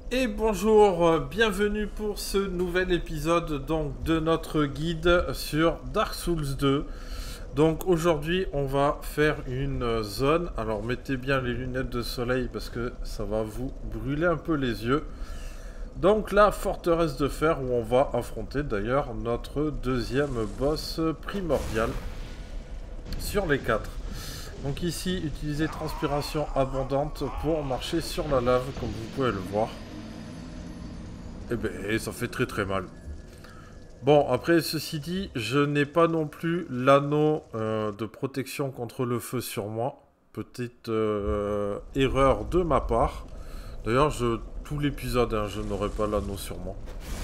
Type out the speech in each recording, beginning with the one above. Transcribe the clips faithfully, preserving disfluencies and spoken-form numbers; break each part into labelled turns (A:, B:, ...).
A: Et bonjour, euh, bienvenue pour ce nouvel épisode donc de notre guide sur Dark Souls deux. Donc aujourd'hui on va faire une zone, alors mettez bien les lunettes de soleil parce que ça va vous brûler un peu les yeux. Donc la forteresse de fer où on va affronter d'ailleurs notre deuxième boss primordial sur les quatre. Donc ici utilisez transpiration abondante pour marcher sur la lave comme vous pouvez le voir. Eh ben, ça fait très très mal. Bon, après, ceci dit, je n'ai pas non plus l'anneau euh, de protection contre le feu sur moi. Petite euh, erreur de ma part. D'ailleurs, je, tout l'épisode, hein, je n'aurai pas l'anneau sur moi.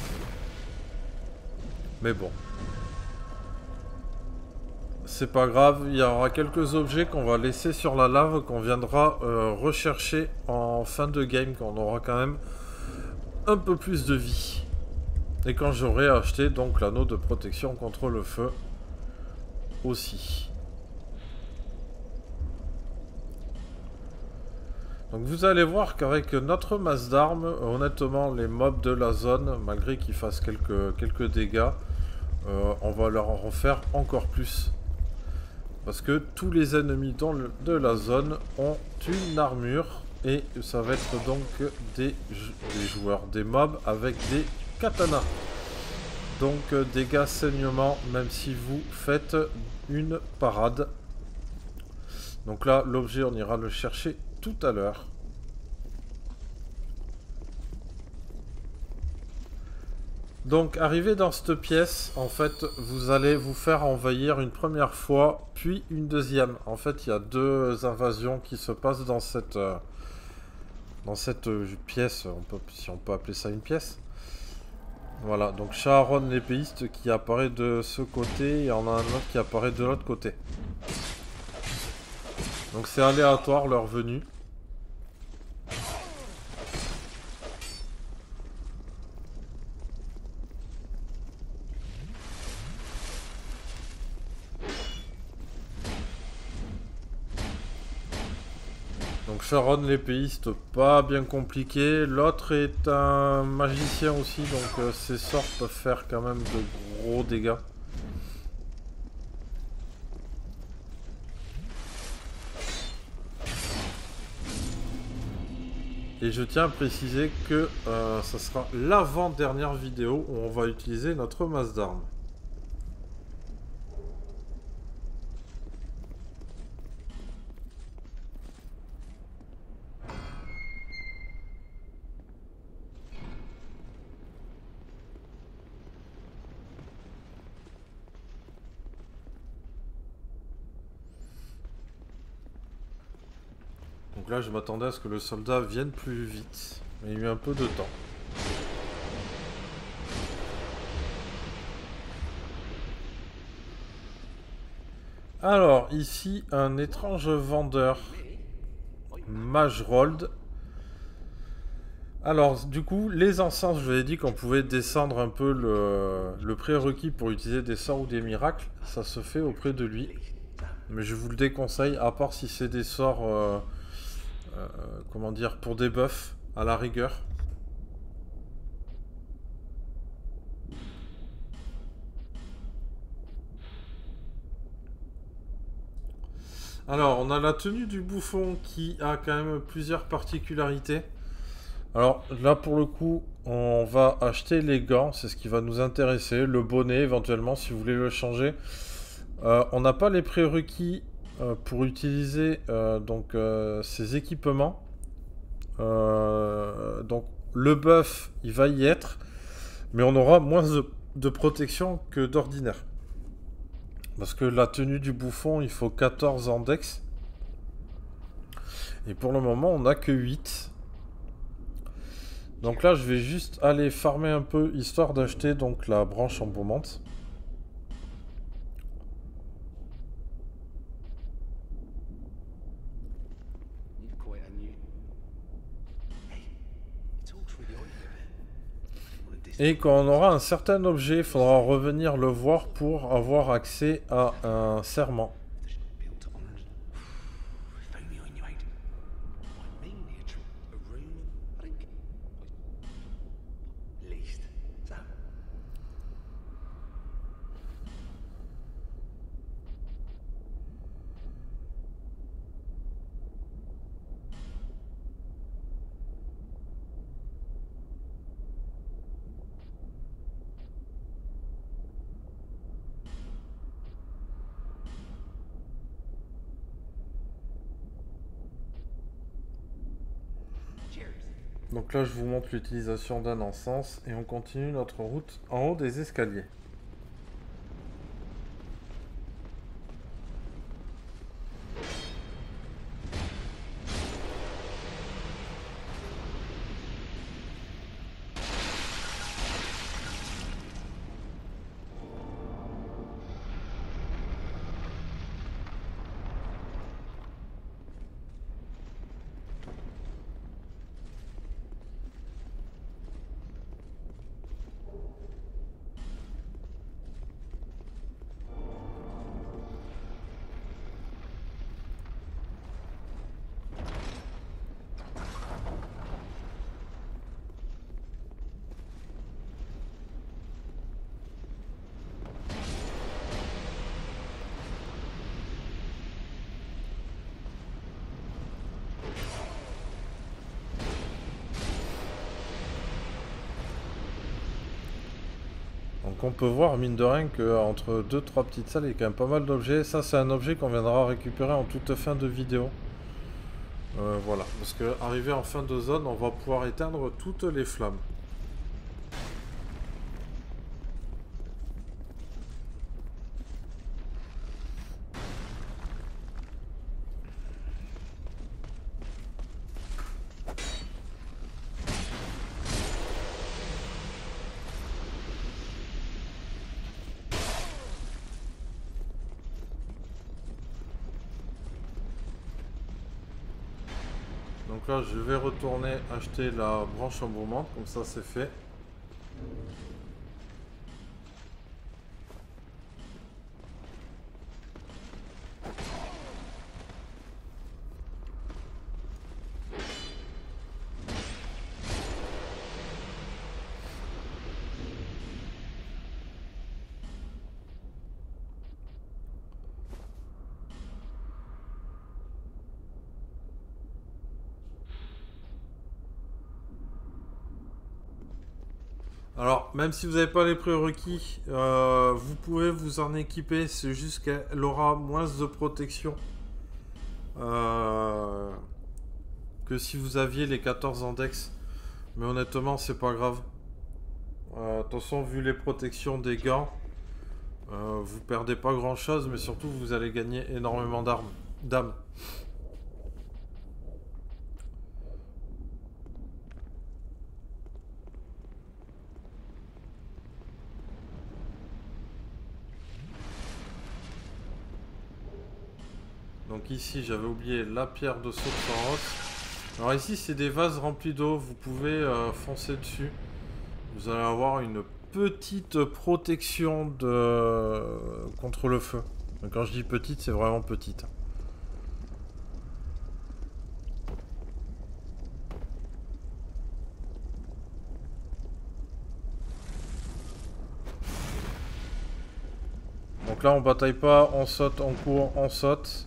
A: Mais bon. C'est pas grave, il y aura quelques objets qu'on va laisser sur la lave, qu'on viendra euh, rechercher en fin de game, qu'on aura quand même un peu plus de vie. Et quand j'aurai acheté donc l'anneau de protection contre le feu aussi. Donc vous allez voir qu'avec notre masse d'armes, honnêtement les mobs de la zone, malgré qu'ils fassent quelques, quelques dégâts, euh, on va leur en faire encore plus. Parce que tous les ennemis dans le, de la zone ont une armure et ça va être donc des, des joueurs, des mobs avec des katanas. Donc euh, dégâts saignement même si vous faites une parade. Donc là l'objet on ira le chercher tout à l'heure. Donc arrivé dans cette pièce, en fait vous allez vous faire envahir une première fois puis une deuxième. En fait il y a deux invasions qui se passent dans cette, euh, dans cette euh, pièce, on peut, si on peut appeler ça une pièce. Voilà, donc Sharon l'épéiste qui apparaît de ce côté et on a un autre qui apparaît de l'autre côté. Donc c'est aléatoire leur venue. Donc Sharon l'épéiste, pas bien compliqué. L'autre est un magicien aussi, donc euh, ses sorts peuvent faire quand même de gros dégâts. Et je tiens à préciser que euh, ça sera l'avant-dernière vidéo où on va utiliser notre masse d'armes. Donc là, je m'attendais à ce que le soldat vienne plus vite. Mais il y a eu un peu de temps. Alors, ici, un étrange vendeur. Majrold. Alors, du coup, les encens, je vous avais dit qu'on pouvait descendre un peu le, le prérequis pour utiliser des sorts ou des miracles. Ça se fait auprès de lui. Mais je vous le déconseille, à part si c'est des sorts... Euh, Euh, comment dire, pour des buffs, à la rigueur. Alors, on a la tenue du bouffon qui a quand même plusieurs particularités. Alors, là, pour le coup, on va acheter les gants, c'est ce qui va nous intéresser. Le bonnet, éventuellement, si vous voulez le changer. Euh, on n'a pas les prérequis euh, pour utiliser euh, donc, euh, ces équipements. Euh, donc, le buff, il va y être. Mais on aura moins de, de protection que d'ordinaire. Parce que la tenue du bouffon, il faut quatorze en dex. Et pour le moment, on n'a que huit. Donc là, je vais juste aller farmer un peu, histoire d'acheter donc la branche embaumante. Et quand on aura un certain objet, il faudra revenir le voir pour avoir accès à un serment. Donc là, je vous montre l'utilisation d'un encens et on continue notre route en haut des escaliers. Donc on peut voir mine de rien qu'entre deux trois petites salles il y a quand même pas mal d'objets. Ça c'est un objet qu'on viendra récupérer en toute fin de vidéo. Euh, voilà, parce que arrivé en fin de zone on va pouvoir éteindre toutes les flammes. Donc là, je vais retourner acheter la branche embaumante, comme ça c'est fait. Alors, même si vous n'avez pas les prérequis, euh, vous pouvez vous en équiper. C'est juste qu'elle aura moins de protection euh, que si vous aviez les quatorze index. Mais honnêtement, c'est pas grave. Euh, de toute façon, vu les protections des gants, euh, vous perdez pas grand chose, mais surtout vous allez gagner énormément d'armes, d'âmes. Donc ici, j'avais oublié la pierre de Sophoros. Alors ici, c'est des vases remplis d'eau. Vous pouvez euh, foncer dessus. Vous allez avoir une petite protection de... contre le feu. Donc quand je dis petite, c'est vraiment petite. Donc là, on bataille pas, on saute, on court, on saute.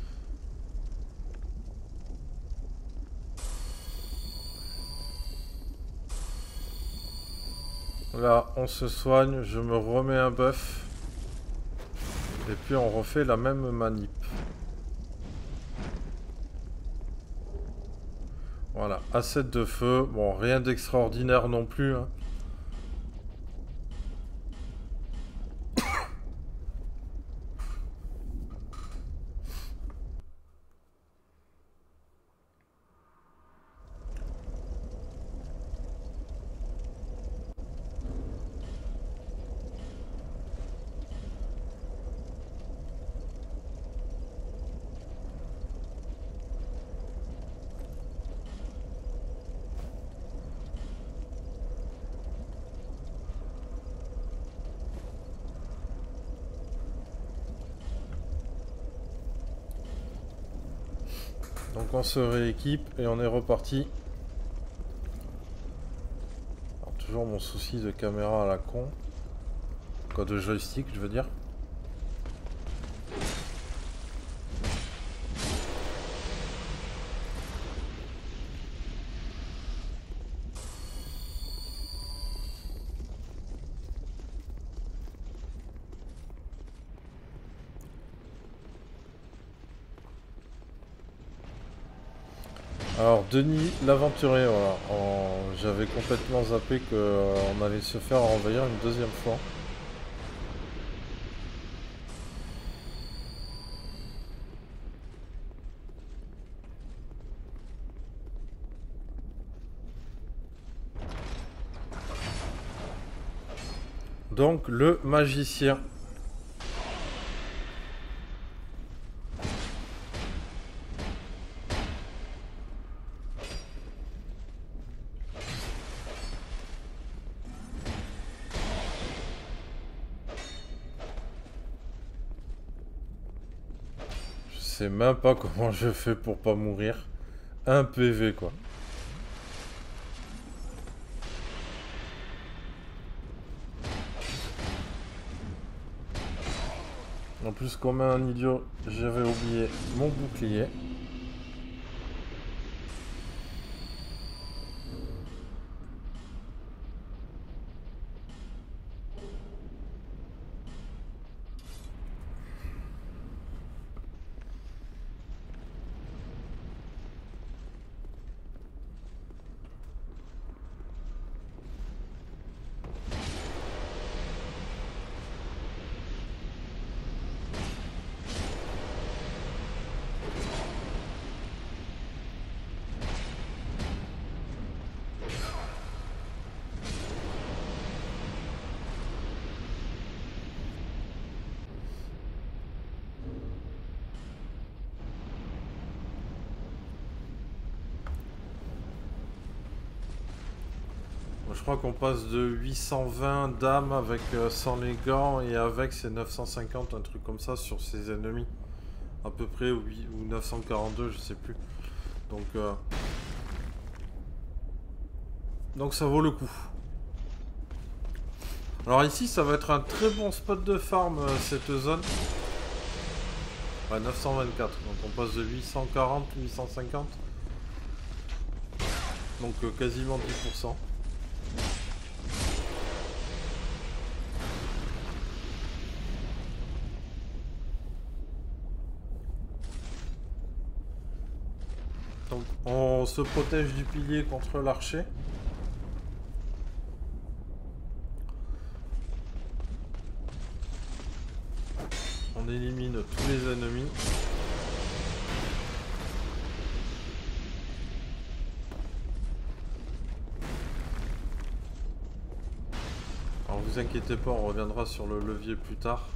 A: Là, on se soigne, je me remets un buff. Et puis on refait la même manip. Voilà, asset de feu. Bon, rien d'extraordinaire non plus. Hein. Donc on se rééquipe et on est reparti. Alors, toujours mon souci de caméra à la con. Quoi, de joystick, je veux dire. Alors Denis l'aventurier, voilà. En... J'avais complètement zappé qu'on euh, allait se faire envahir une deuxième fois. Donc le magicien. Je sais même pas comment je fais pour pas mourir. Un P V quoi. En plus, comme un idiot, j'avais oublié mon bouclier. Je crois qu'on passe de huit cent vingt dames avec euh, sans les gants et avec c'est neuf cent cinquante, un truc comme ça sur ses ennemis. À peu près, ou, ou neuf cent quarante-deux, je sais plus. Donc, euh... Donc ça vaut le coup. Alors ici, ça va être un très bon spot de farm, euh, cette zone. Ouais, neuf cent vingt-quatre. Donc on passe de huit cent quarante, huit cent cinquante. Donc euh, quasiment dix pour cent. Donc on se protège du pilier contre l'archer. On élimine tous les ennemis. Alors vous inquiétez pas, on reviendra sur le levier plus tard.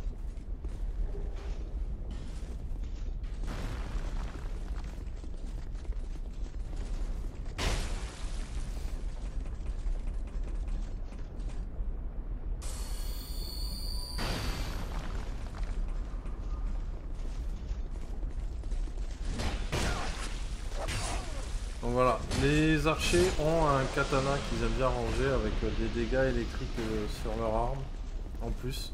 A: Donc voilà, les archers ont un katana qu'ils aiment bien ranger avec des dégâts électriques sur leur arme, en plus.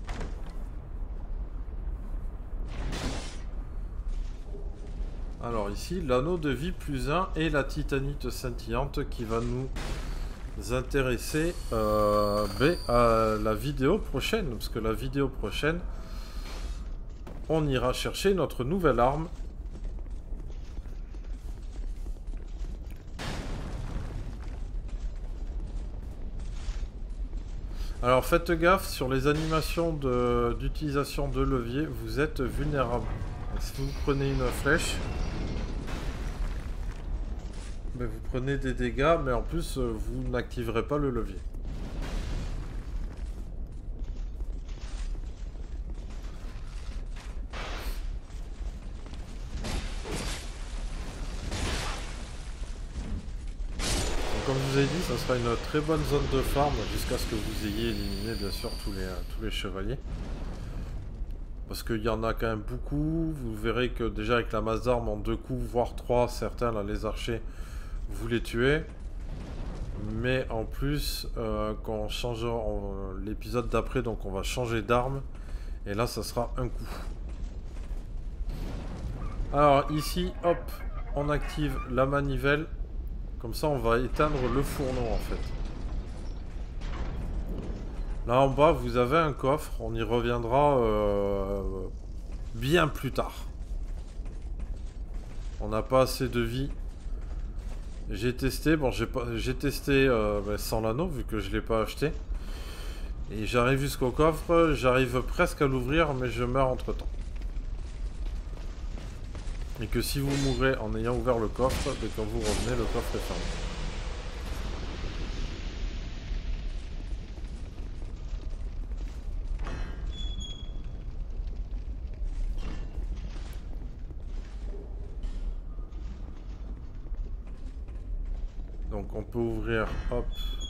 A: Alors ici, l'anneau de vie plus un et la titanite scintillante qui va nous intéresser euh, ben, à la vidéo prochaine. Parce que la vidéo prochaine, on ira chercher notre nouvelle arme. Alors faites gaffe, sur les animations d'utilisation de, de levier, vous êtes vulnérable. Si vous prenez une flèche, ben vous prenez des dégâts, mais en plus vous n'activerez pas le levier. Comme je vous ai dit, ça sera une très bonne zone de farm jusqu'à ce que vous ayez éliminé bien sûr tous les, tous les chevaliers. Parce qu'il y en a quand même beaucoup. Vous verrez que déjà avec la masse d'armes en deux coups, voire trois, certains là, les archers, vous les tuez. Mais en plus, euh, quand on change l'épisode d'après, donc on va changer d'arme. Et là, ça sera un coup. Alors ici, hop, on active la manivelle. Comme ça, on va éteindre le fourneau en fait. Là en bas, vous avez un coffre. On y reviendra euh, bien plus tard. On n'a pas assez de vie J'ai testé, bon j'ai pas j'ai testé euh, bah, sans l'anneau vu que je l'ai pas acheté. Et j'arrive jusqu'au coffre, j'arrive presque à l'ouvrir mais je meurs entre temps. Et que si vous mourrez en ayant ouvert le coffre, dès quand vous revenez, le coffre est fermé. Donc on peut ouvrir, hop.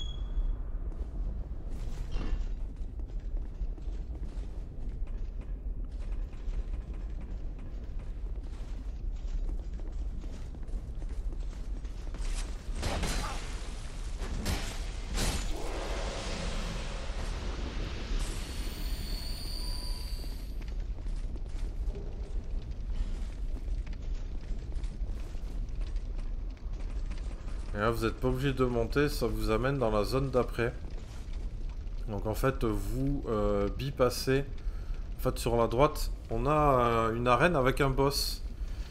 A: Et là vous n'êtes pas obligé de monter, ça vous amène dans la zone d'après. Donc en fait vous euh, bypassez. En fait sur la droite on a euh, une arène avec un boss.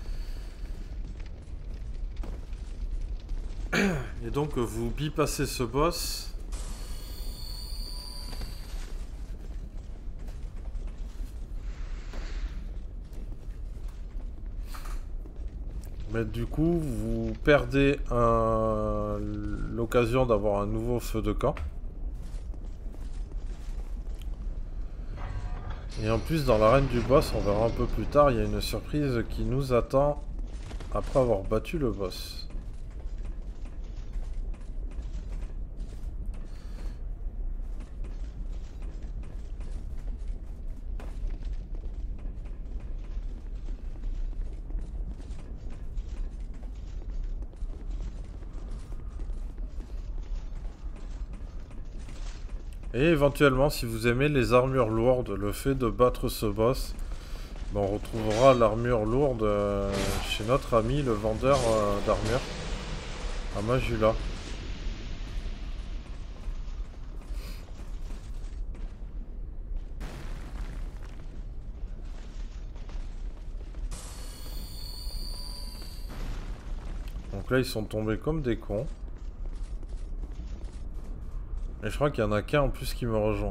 A: Et donc vous bypassez ce boss. Mais du coup vous perdez un... l'occasion d'avoir un nouveau feu de camp. Et en plus dans l'arène du boss, on verra un peu plus tard, il y a une surprise qui nous attend après avoir battu le boss. Et éventuellement, si vous aimez les armures lourdes, le fait de battre ce boss, ben on retrouvera l'armure lourde euh, chez notre ami le vendeur euh, d'armure à Majula. Donc là ils sont tombés comme des cons. Et je crois qu'il y en a qu'un en plus qui me rejoint.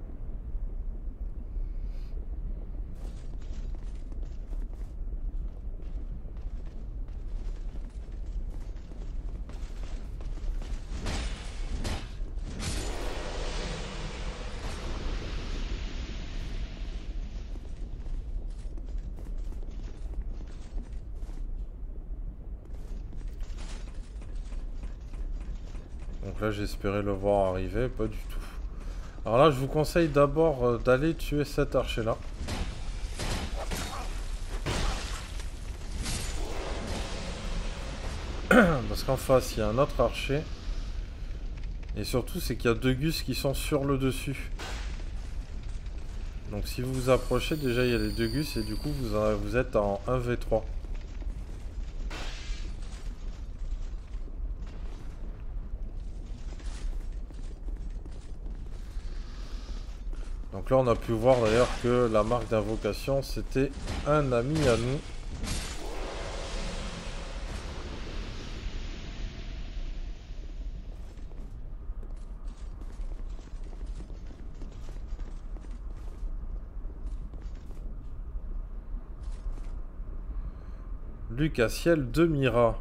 A: Donc là j'espérais le voir arriver, pas du tout. Alors là je vous conseille d'abord euh, d'aller tuer cet archer là. Parce qu'en face il y a un autre archer. Et surtout c'est qu'il y a deux gus qui sont sur le dessus. Donc si vous vous approchez, déjà il y a les deux gus et du coup vous, en, vous êtes en un v trois. Donc là on a pu voir d'ailleurs que la marque d'invocation c'était un ami à nous. Lucaciel de Mira.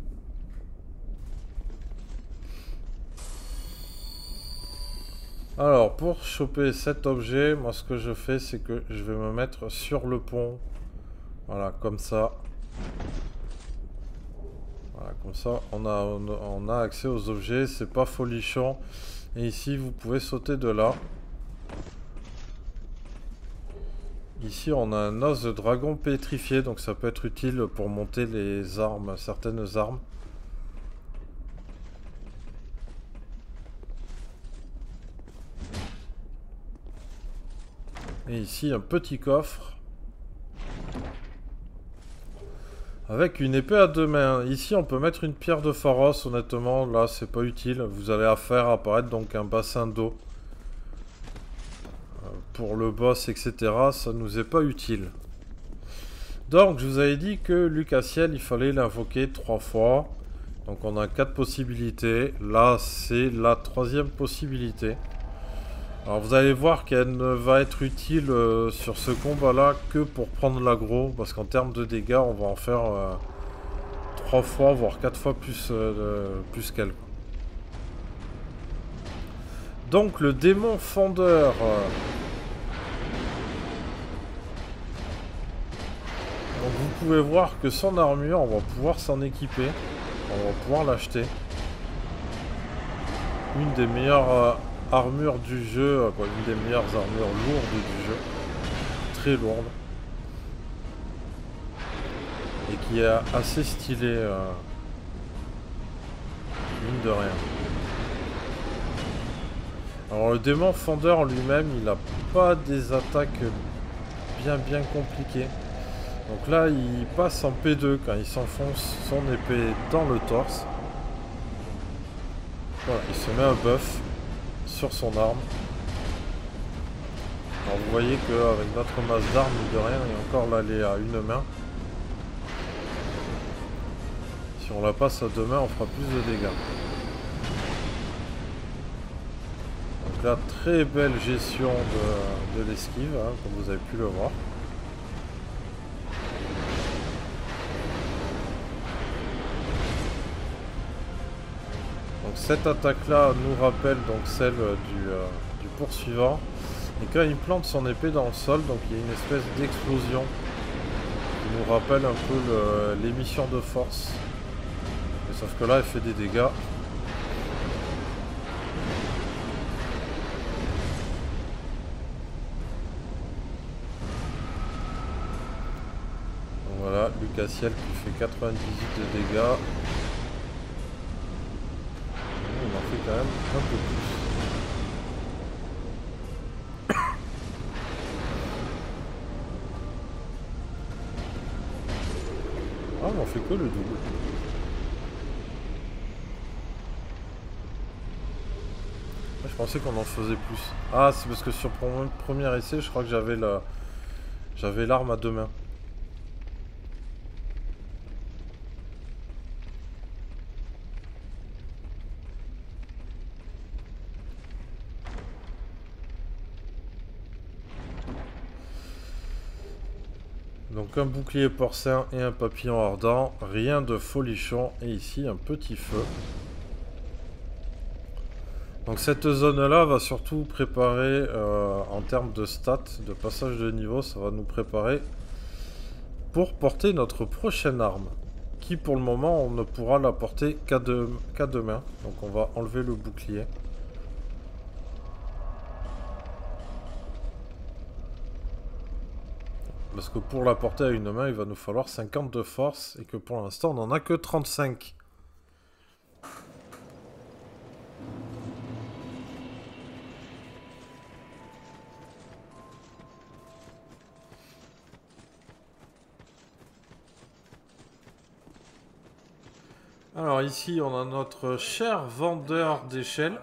A: Alors pour choper cet objet, moi ce que je fais c'est que je vais me mettre sur le pont. Voilà, comme ça. Voilà, comme ça on a, on a accès aux objets, c'est pas folichon. Et ici vous pouvez sauter de là. Ici on a un os de dragon pétrifié, donc ça peut être utile pour monter les armes, certaines armes. Et ici un petit coffre. Avec une épée à deux mains. Ici on peut mettre une pierre de Pharos, honnêtement là c'est pas utile. Vous allez faire apparaître donc un bassin d'eau. Pour le boss, et cetera, ça nous est pas utile. Donc, je vous avais dit que Lucaciel, il fallait l'invoquer trois fois. Donc on a quatre possibilités. Là, c'est la troisième possibilité. Alors vous allez voir qu'elle ne va être utile euh, sur ce combat-là que pour prendre l'aggro. Parce qu'en termes de dégâts, on va en faire euh, trois fois, voire quatre fois plus, euh, plus qu'elle. Donc le démon fondeur... Euh, donc vous pouvez voir que son armure, on va pouvoir s'en équiper. On va pouvoir l'acheter. Une des meilleures euh, armures du jeu, euh, quoi, une des meilleures armures lourdes du jeu. Très lourde. Et qui est assez stylée. Euh, mine de rien. Alors le démon fondeur en lui-même, il n'a pas des attaques bien bien compliquées. Donc là, il passe en P deux quand il s'enfonce son épée dans le torse. Voilà, il se met un buff sur son arme. Alors vous voyez qu'avec notre masse d'armes, de rien, et encore là, elle est à une main. Si on la passe à deux mains, on fera plus de dégâts. Donc là, très belle gestion de, de l'esquive, hein, comme vous avez pu le voir. Donc cette attaque-là nous rappelle donc celle du, euh, du poursuivant. Et quand il plante son épée dans le sol, donc il y a une espèce d'explosion qui nous rappelle un peu l'émission de force. Et sauf que là, elle fait des dégâts. Donc voilà, Lucasiel qui fait quatre-vingt-dix-huit de dégâts. Il en fait quand même un peu plus. Ah, on en fait que le double. Je pensais qu'on en faisait plus. Ah, c'est parce que sur mon premier essai, je crois que j'avais la... j'avais l'arme à deux mains. Donc un bouclier porcin et un papillon ardent, rien de folichon, et ici un petit feu. Donc cette zone-là va surtout préparer, euh, en termes de stats, de passage de niveau, ça va nous préparer pour porter notre prochaine arme. Qui pour le moment, on ne pourra la porter qu'à deux, qu'à deux mains. Donc on va enlever le bouclier. Parce que pour la porter à une main, il va nous falloir cinquante de force, et que pour l'instant, on n'en a que trente-cinq. Alors ici, on a notre cher vendeur d'échelles.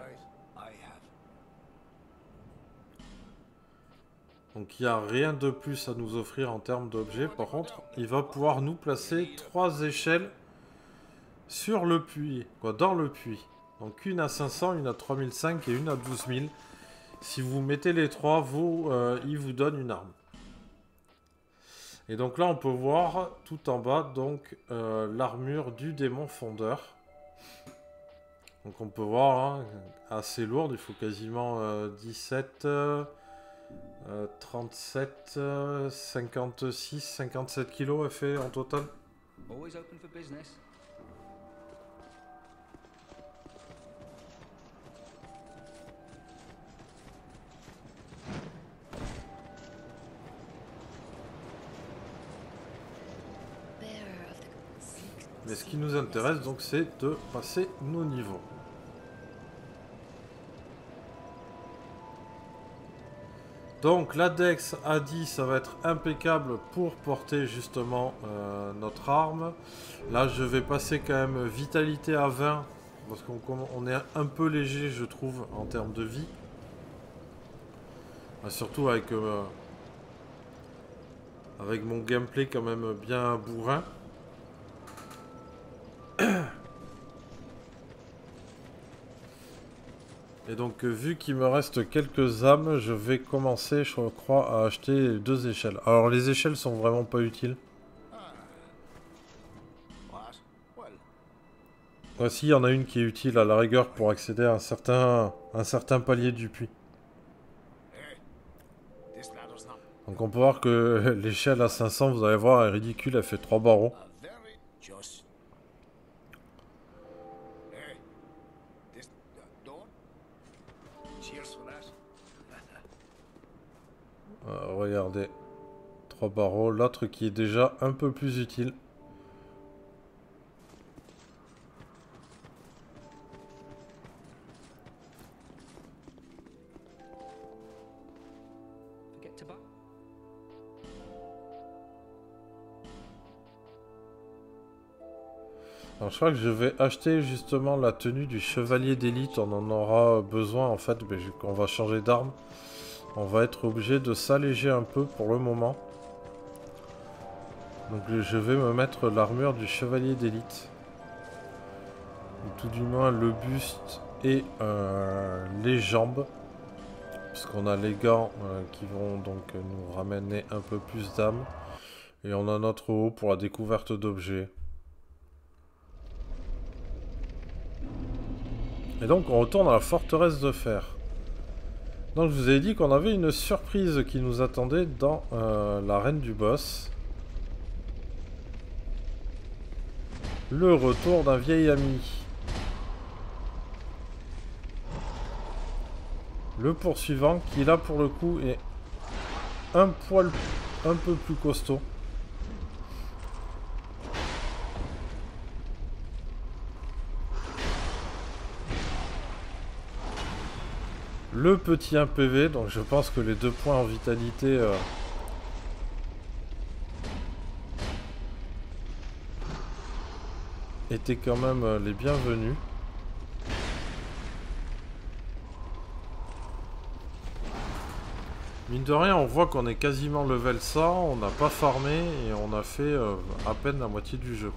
A: Donc il n'y a rien de plus à nous offrir en termes d'objets. Par contre, il va pouvoir nous placer trois échelles sur le puits, quoi, dans le puits. Donc une à cinq cents, une à trois mille cinq et une à douze mille. Si vous mettez les trois, vous, euh, il vous donne une arme. Et donc là, on peut voir tout en bas donc euh, l'armure du démon fondeur. Donc on peut voir, hein, assez lourde, il faut quasiment euh, dix-sept... Euh, Euh, trente-sept, euh, cinquante-six, cinquante-sept kilos elle fait en total. Always open for business. Mais ce qui nous intéresse donc c'est de passer nos niveaux. Donc la Dex A dix, ça va être impeccable pour porter justement euh, notre arme. Là je vais passer quand même vitalité à vingt, parce qu'on on est un peu léger je trouve en termes de vie. Bah, surtout avec, euh, avec mon gameplay quand même bien bourrin. Et donc, euh, vu qu'il me reste quelques âmes, je vais commencer, je crois, à acheter deux échelles. Alors, les échelles sont vraiment pas utiles. Voici, il y en a une qui est utile à la rigueur pour accéder à un certain, un certain palier du puits. Donc on peut voir que l'échelle à cinq cents, vous allez voir, est ridicule, elle fait trois barreaux. Euh, regardez, trois barreaux, l'autre qui est déjà un peu plus utile. Alors je crois que je vais acheter justement la tenue du chevalier d'élite, on en aura besoin en fait, mais on va changer d'arme. On va être obligé de s'alléger un peu pour le moment. Donc je vais me mettre l'armure du chevalier d'élite. Ou tout du moins le buste et euh, les jambes. Parce qu'on a les gants euh, qui vont donc nous ramener un peu plus d'âme. Et on a notre haut pour la découverte d'objets. Et donc on retourne à la forteresse de fer. Donc je vous ai dit qu'on avait une surprise qui nous attendait dans euh, l'arène du boss. Le retour d'un vieil ami. Le poursuivant qui là pour le coup est un poil un peu plus costaud. Le petit un P V, donc je pense que les deux points en vitalité euh, étaient quand même euh, les bienvenus. Mine de rien, on voit qu'on est quasiment level cent, on n'a pas farmé et on a fait euh, à peine la moitié du jeu.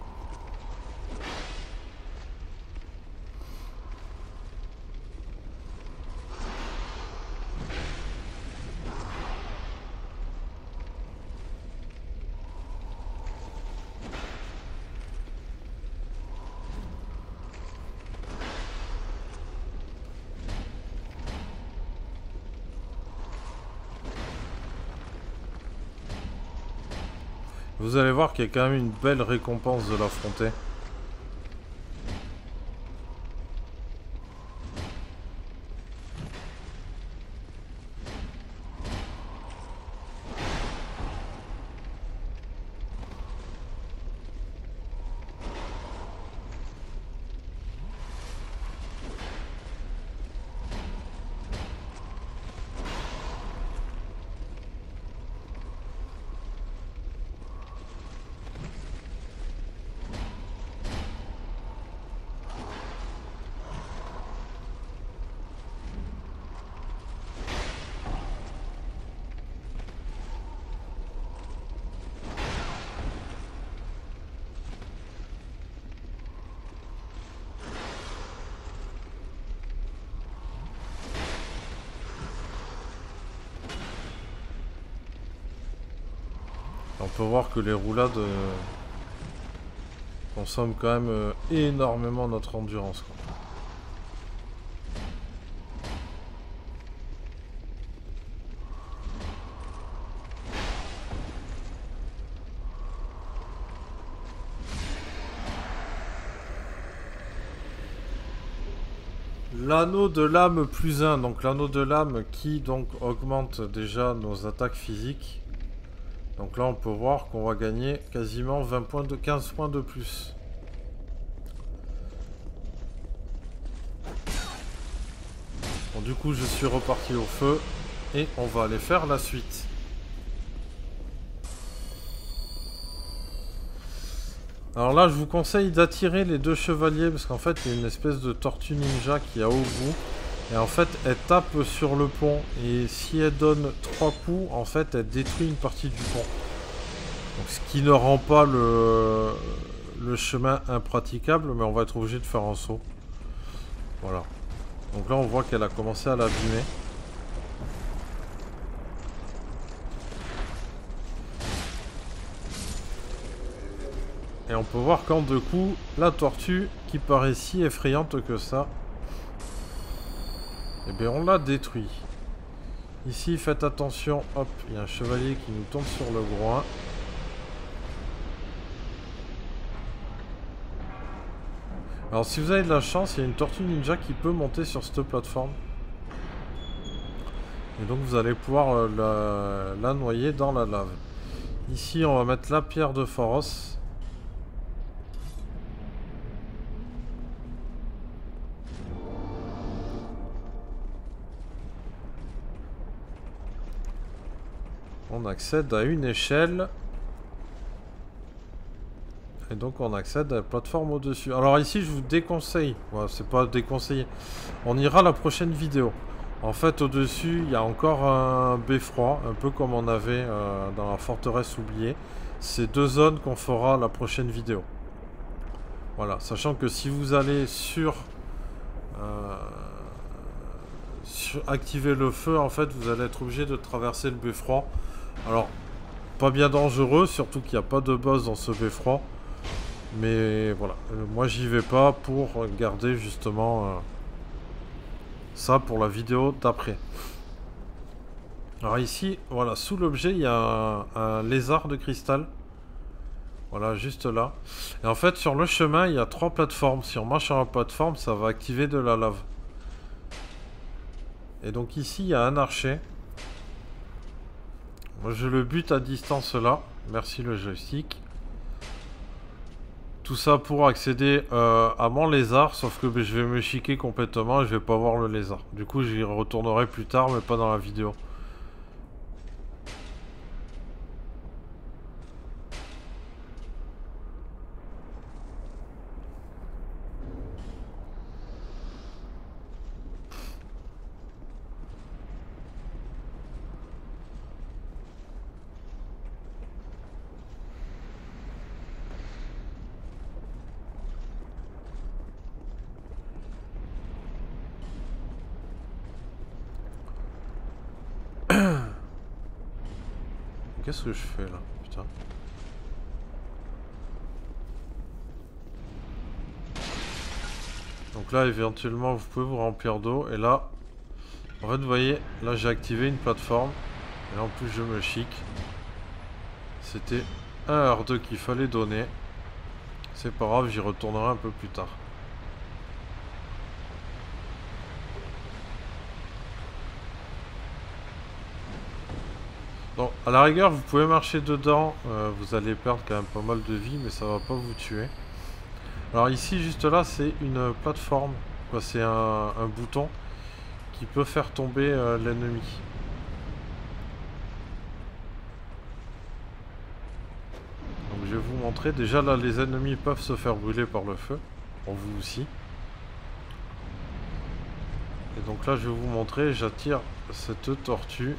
A: Vous allez voir qu'il y a quand même une belle récompense de l'affronter. On peut voir que les roulades euh, consomment quand même euh, énormément notre endurance, quoi. L'anneau de l'âme plus un, donc l'anneau de l'âme qui donc augmente déjà nos attaques physiques. Donc là on peut voir qu'on va gagner quasiment vingt points de quinze points de plus. Bon, du coup je suis reparti au feu et on va aller faire la suite. Alors là je vous conseille d'attirer les deux chevaliers parce qu'en fait il y a une espèce de tortue ninja qui est au bout. Et en fait, elle tape sur le pont. Et si elle donne trois coups, en fait, elle détruit une partie du pont. Donc, ce qui ne rend pas le, le chemin impraticable, mais on va être obligé de faire un saut. Voilà. Donc là on voit qu'elle a commencé à l'abîmer. Et on peut voir qu'en deux coups, la tortue, qui paraît si effrayante que ça, eh bien on l'a détruit. Ici, faites attention, hop, il y a un chevalier qui nous tombe sur le groin. Alors si vous avez de la chance, il y a une tortue ninja qui peut monter sur cette plateforme. Et donc vous allez pouvoir euh, la, la noyer dans la lave. Ici, on va mettre la pierre de Phoros. On accède à une échelle. Et donc on accède à la plateforme au-dessus. Alors ici je vous déconseille. Ouais, c'est pas déconseillé. On ira à la prochaine vidéo. En fait au-dessus il y a encore un beffroi. Un peu comme on avait euh, dans la forteresse oubliée. C'est deux zones qu'on fera la prochaine vidéo. Voilà. Sachant que si vous allez sur... Euh, sur activer le feu, en fait vous allez être obligé de traverser le beffroi. Alors, pas bien dangereux, surtout qu'il n'y a pas de boss dans ce beffroi. Mais voilà, euh, moi j'y vais pas pour garder justement euh, ça pour la vidéo d'après. Alors ici, voilà, sous l'objet, il y a un, un lézard de cristal. Voilà, juste là. Et en fait, sur le chemin, il y a trois plateformes. Si on marche sur la plateforme, ça va activer de la lave. Et donc ici, il y a un archer. Moi, je le bute à distance là. Merci le joystick. Tout ça pour accéder euh, à mon lézard, sauf que ben, je vais me chiquer complètement et je vais pas voir le lézard. Du coup, j'y retournerai plus tard, mais pas dans la vidéo. Qu'est-ce que je fais là? Putain. Donc là, éventuellement, vous pouvez vous remplir d'eau. Et là, en fait, vous voyez, là, j'ai activé une plateforme. Et là, en plus, je me chic. C'était un R deux qu'il fallait donner. C'est pas grave, j'y retournerai un peu plus tard. Bon, à la rigueur, vous pouvez marcher dedans. Euh, vous allez perdre quand même pas mal de vie, mais ça va pas vous tuer. Alors ici, juste là, c'est une plateforme. C'est un, un bouton qui peut faire tomber euh, l'ennemi. Donc je vais vous montrer. Déjà là, les ennemis peuvent se faire brûler par le feu. Pour vous aussi. Et donc là, je vais vous montrer. J'attire cette tortue.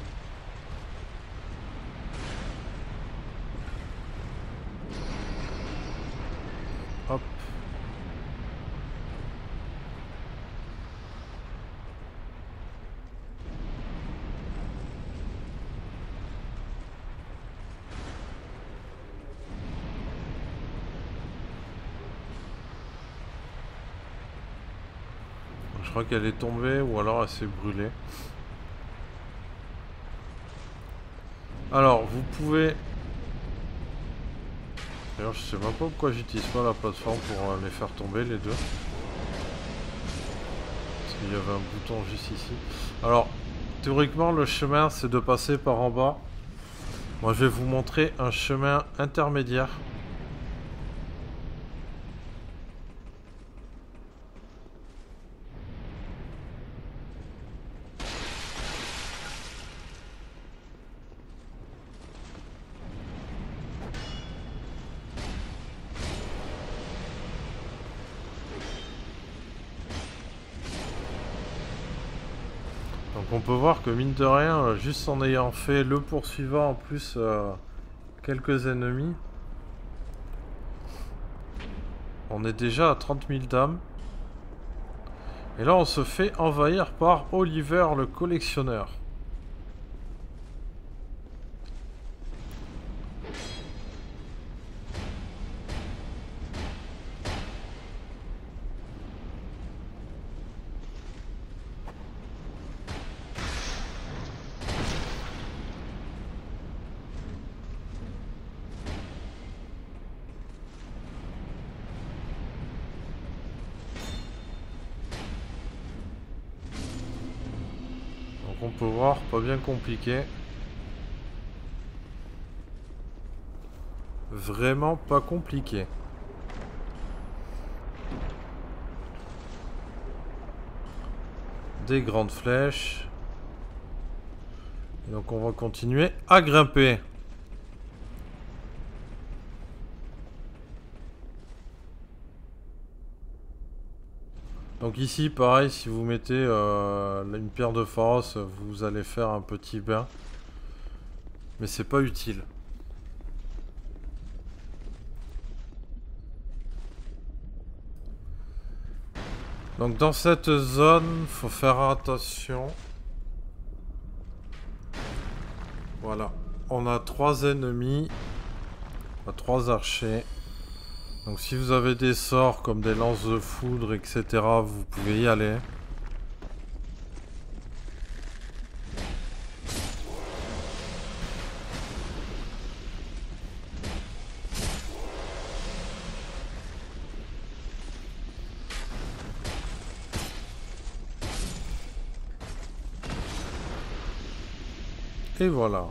A: Hop. Je crois qu'elle est tombée ou alors elle s'est brûlée. Alors, vous pouvez... D'ailleurs, je sais même pas pourquoi j'utilise pas la plateforme pour euh, les faire tomber, les deux. Parce qu'il y avait un bouton juste ici. Alors, théoriquement, le chemin, c'est de passer par en bas. Moi, je vais vous montrer un chemin intermédiaire. Donc on peut voir que mine de rien, juste en ayant fait le poursuivant en plus euh, quelques ennemis, on est déjà à trente mille d'âmes. Et là on se fait envahir par Oliver le collectionneur. On peut voir, pas bien compliqué. Vraiment pas compliqué. Des grandes flèches. Et donc on va continuer à grimper. Donc ici, pareil, si vous mettez euh, une pierre de Pharos, vous allez faire un petit bain. Mais c'est pas utile. Donc dans cette zone, faut faire attention. Voilà. On a trois ennemis. On a trois archers. Donc si vous avez des sorts comme des lances de foudre, et cetera, vous pouvez y aller. Et voilà.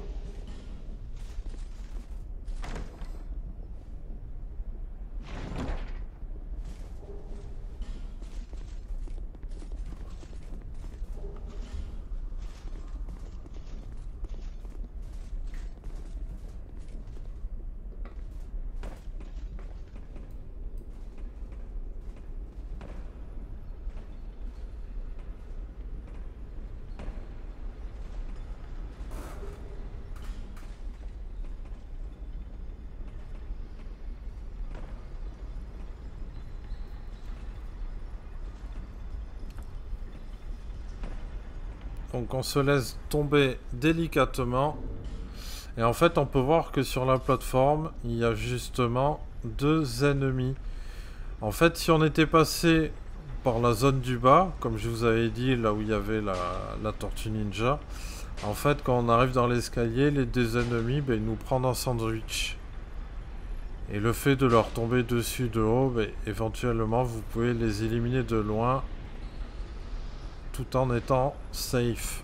A: Donc on se laisse tomber délicatement. Et en fait on peut voir que sur la plateforme, il y a justement deux ennemis. En fait si on était passé par la zone du bas, comme je vous avais dit, là où il y avait la, la tortue ninja, en fait quand on arrive dans l'escalier, les deux ennemis, ben, ils nous prennent en sandwich. Et le fait de leur tomber dessus de haut, ben, éventuellement vous pouvez les éliminer de loin tout en étant safe.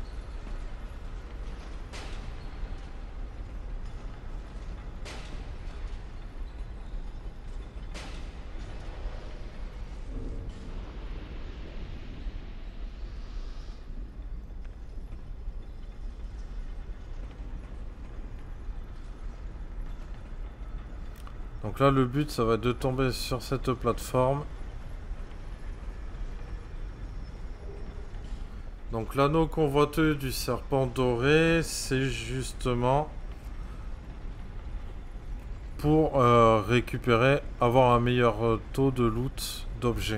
A: Donc là le but ça va être de tomber sur cette plateforme. Donc l'anneau convoiteux du serpent doré, c'est justement pour euh, récupérer, avoir un meilleur euh, taux de loot d'objets.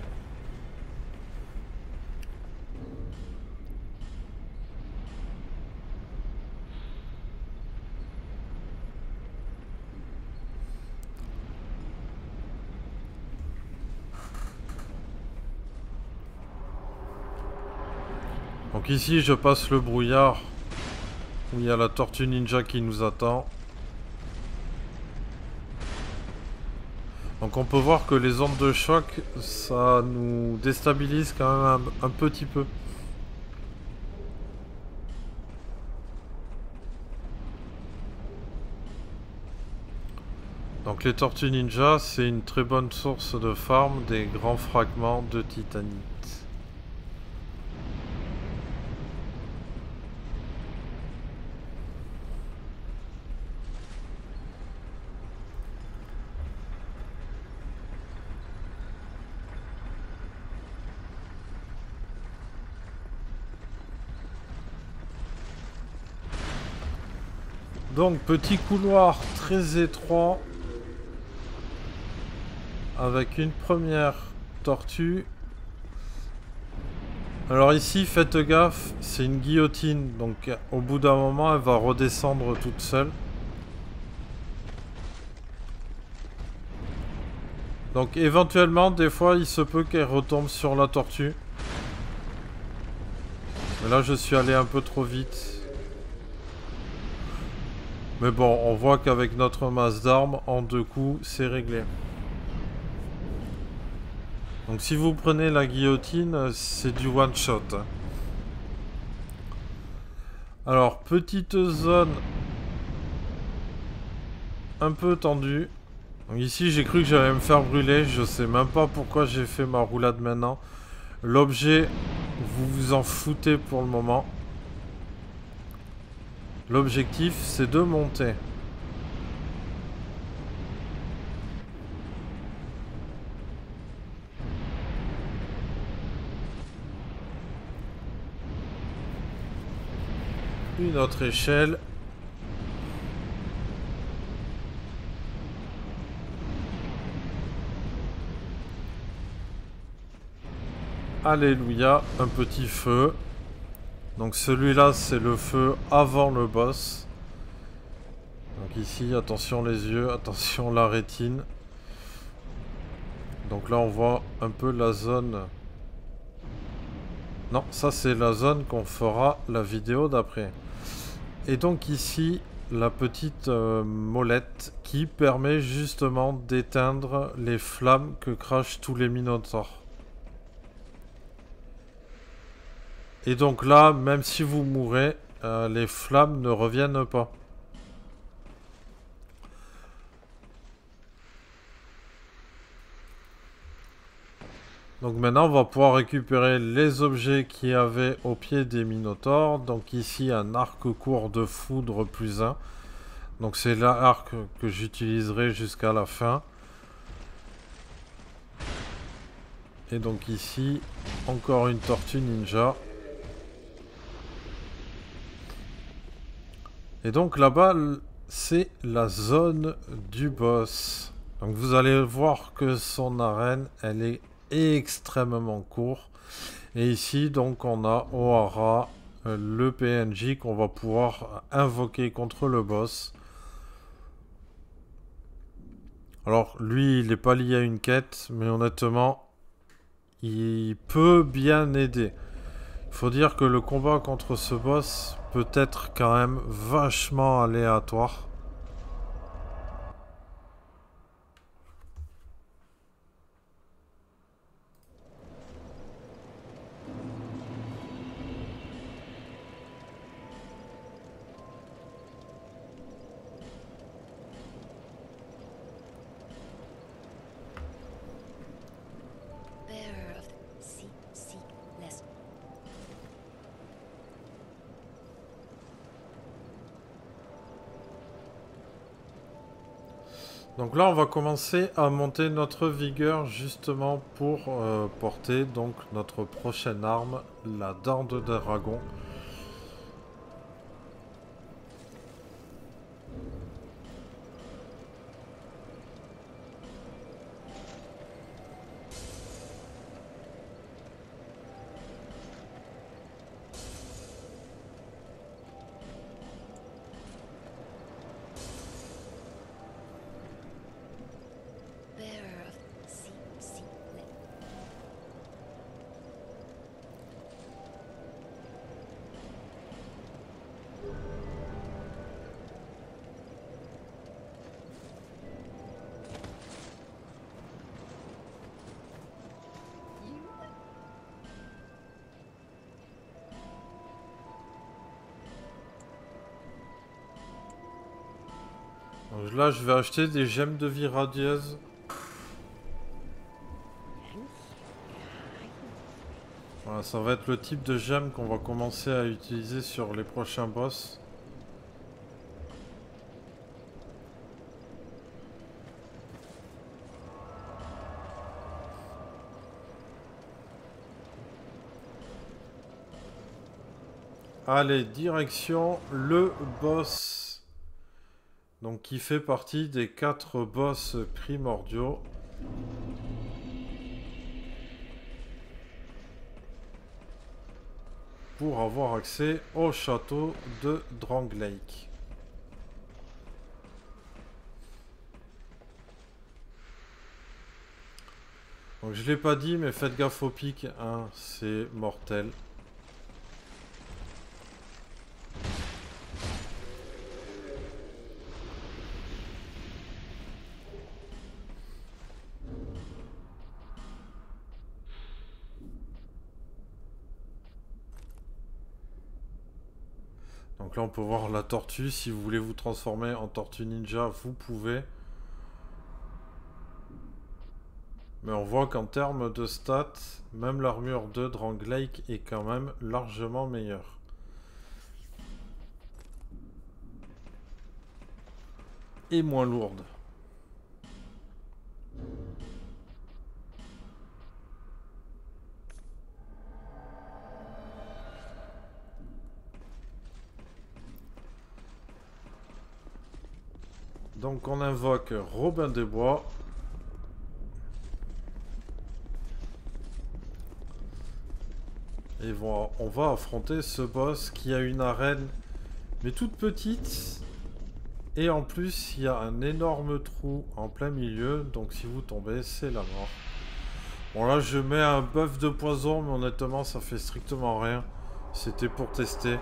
A: Donc ici je passe le brouillard où il y a la tortue ninja qui nous attend. Donc on peut voir que les ondes de choc, ça nous déstabilise quand même un, un petit peu. Donc les tortues ninja, c'est une très bonne source de farm des grands fragments de titanite. Donc petit couloir très étroit avec une première tortue Alors ici, faites gaffe, c'est une guillotine, donc au bout d'un moment, elle va redescendre toute seule. Donc éventuellement, des fois, il se peut qu'elle retombe sur la tortue. Mais là, je suis allé un peu trop vite. Mais bon, on voit qu'avec notre masse d'armes, en deux coups, c'est réglé. Donc si vous prenez la guillotine, c'est du one shot. Alors, petite zone un peu tendue. Donc ici, j'ai cru que j'allais me faire brûler. Je sais même pas pourquoi j'ai fait ma roulade maintenant. L'objet, vous vous en foutez pour le moment. L'objectif, c'est de monter. Une autre échelle. Alléluia, un petit feu. Donc celui-là, c'est le feu avant le boss. Donc ici, attention les yeux, attention la rétine. Donc là, on voit un peu la zone. Non, ça c'est la zone qu'on fera la vidéo d'après. Et donc ici, la petite euh, molette qui permet justement d'éteindre les flammes que crachent tous les minotaures. Et donc là, même si vous mourrez, euh, les flammes ne reviennent pas. Donc maintenant, on va pouvoir récupérer les objets qu'il y avait au pied des minotaures. Donc ici, un arc court de foudre plus un. Donc c'est l'arc que j'utiliserai jusqu'à la fin. Et donc ici, encore une tortue ninja. Et donc là-bas, c'est la zone du boss. Donc vous allez voir que son arène, elle est extrêmement courte. Et ici, donc, on a O'Hara, euh, le P N J qu'on va pouvoir invoquer contre le boss. Alors, lui, il n'est pas lié à une quête, mais honnêtement, il peut bien aider. Il faut dire que le combat contre ce boss peut être quand même vachement aléatoire. Donc là, on va commencer à monter notre vigueur justement pour euh, porter donc notre prochaine arme, la dent de dragon. Donc là, je vais acheter des gemmes de vie radieuse. Voilà, ça va être le type de gemme qu'on va commencer à utiliser sur les prochains boss. Allez, direction le boss. Donc qui fait partie des quatre boss primordiaux. pour avoir accès au château de Drangleic. Donc je l'ai pas dit, mais faites gaffe au pic, hein, c'est mortel. Donc là on peut voir la tortue, si vous voulez vous transformer en tortue ninja, vous pouvez. Mais on voit qu'en termes de stats, même l'armure de Drangleic est quand même largement meilleure. Et moins lourde. Donc on invoque Robin des Bois. Et voilà, on va affronter ce boss qui a une arène, mais toute petite. Et en plus, il y a un énorme trou en plein milieu. Donc si vous tombez, c'est la mort. Bon là, je mets un buff de poison, mais honnêtement, ça fait strictement rien. C'était pour tester.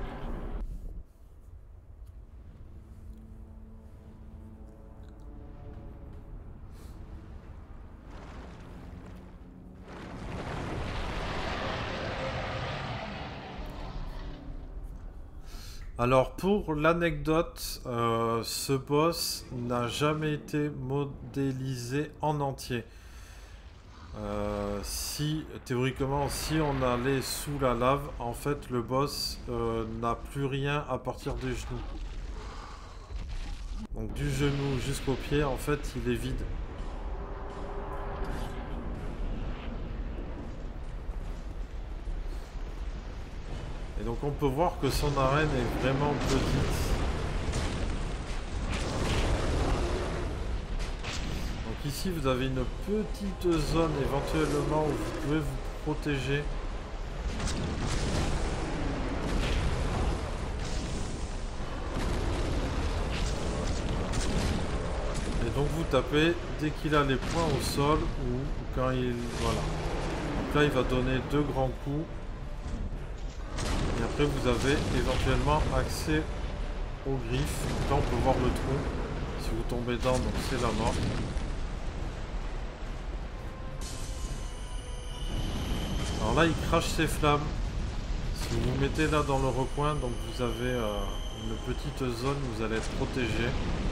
A: Alors pour l'anecdote, euh, ce boss n'a jamais été modélisé en entier. Euh, si, théoriquement, si on allait sous la lave, en fait le boss euh, n'a plus rien à partir des genoux. Donc du genou jusqu'au pied, en fait, il est vide. Et donc on peut voir que son arène est vraiment petite. Donc ici vous avez une petite zone éventuellement où vous pouvez vous protéger. Et donc vous tapez dès qu'il a les points au sol ou quand il... Voilà. Donc là il va donner deux grands coups. Et après vous avez éventuellement accès aux griffes. Là on peut voir le trou. Si vous tombez dedans, donc c'est la mort. Alors là il crache ses flammes. Si vous vous mettez là dans le recoin, donc vous avez euh, une petite zone où vous allez être protégé.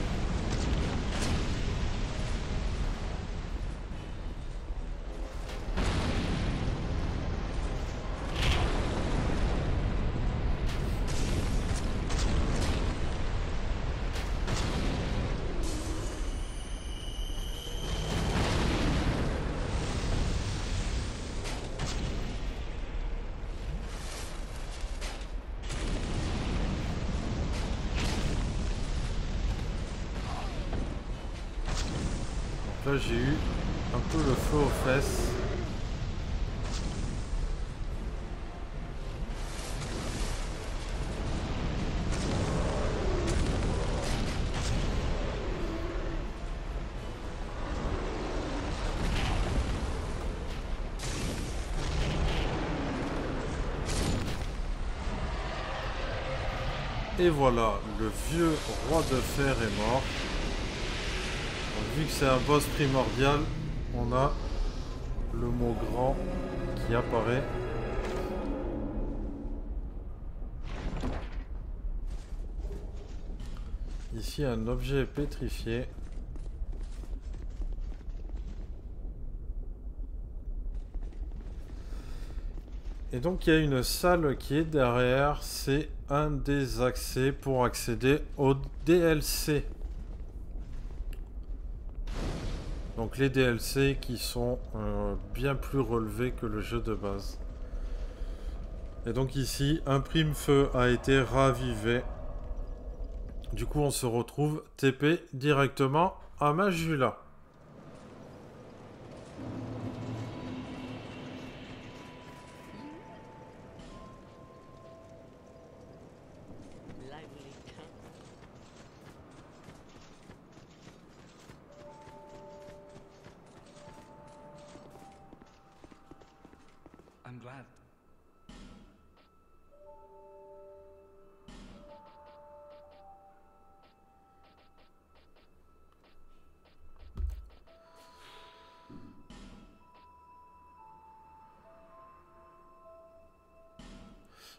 A: Là j'ai eu un peu le feu aux fesses. Et voilà, le vieux roi de fer est mort. Vu que c'est un boss primordial, on a le mot grand qui apparaît. Ici, un objet pétrifié. Et donc, il y a une salle qui est derrière. C'est un des accès pour accéder au D L C. Donc les D L C qui sont euh, bien plus relevés que le jeu de base. Et donc ici, un prime-feu a été ravivé. Du coup, on se retrouve T P directement à Majula.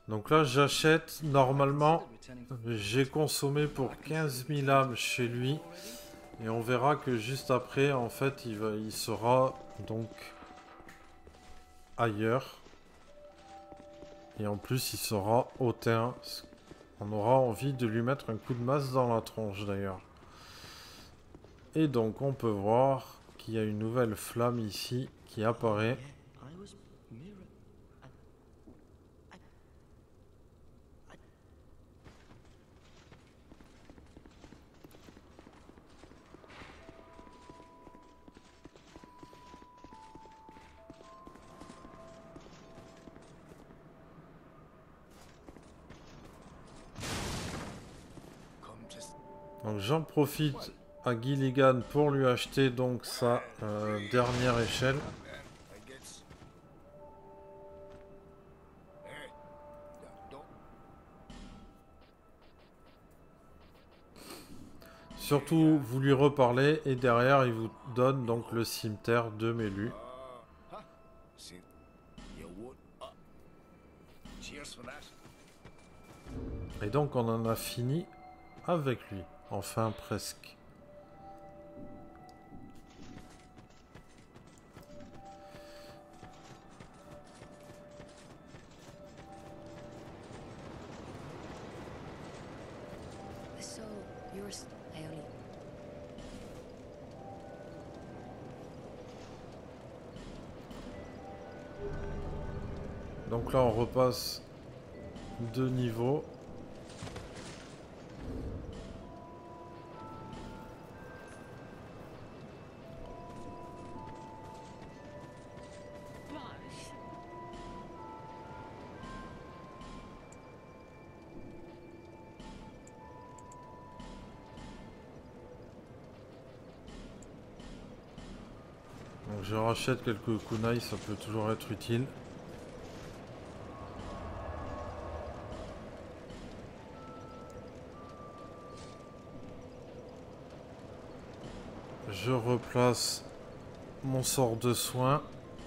A: Donc là, j'achète, normalement, j'ai consommé pour quinze mille âmes chez lui. Et on verra que juste après, en fait, il, va, il sera donc ailleurs. Et en plus, il sera hautain. On aura envie de lui mettre un coup de masse dans la tronche, d'ailleurs. Et donc, on peut voir qu'il y a une nouvelle flamme ici qui apparaît. Donc j'en profite à Gilligan pour lui acheter donc sa euh, dernière échelle. Surtout, vous lui reparlez et derrière, il vous donne donc le cimetière de Melu. Et donc, on en a fini avec lui. Enfin, presque. Donc là, on repasse deux niveaux. Donc je rachète quelques kunai, ça peut toujours être utile. Je replace mon sort de soin.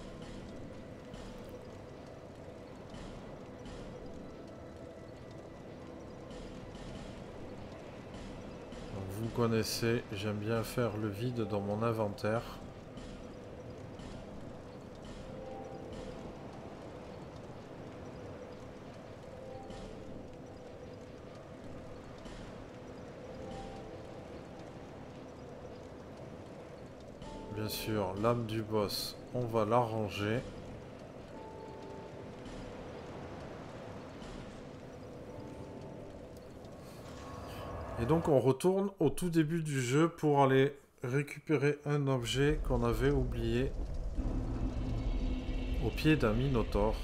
A: Donc vous connaissez, j'aime bien faire le vide dans mon inventaire. Bien sûr, l'âme du boss, on va la ranger. Et donc on retourne au tout début du jeu pour aller récupérer un objet qu'on avait oublié au pied d'un minotaure.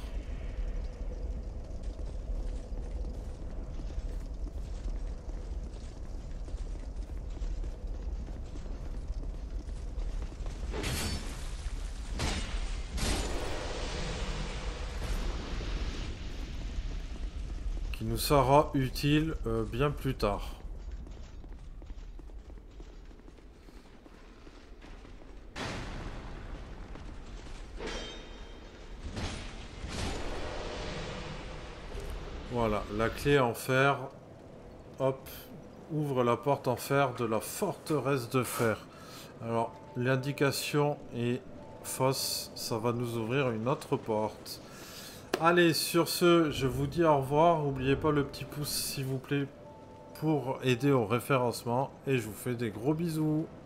A: Qui nous sera utile euh, bien plus tard. Voilà, la clé en fer, hop, ouvre la porte en fer de la forteresse de fer. Alors, l'indication est fausse, ça va nous ouvrir une autre porte. Allez, sur ce, je vous dis au revoir. N'oubliez pas le petit pouce, s'il vous plaît, pour aider au référencement. Et je vous fais des gros bisous.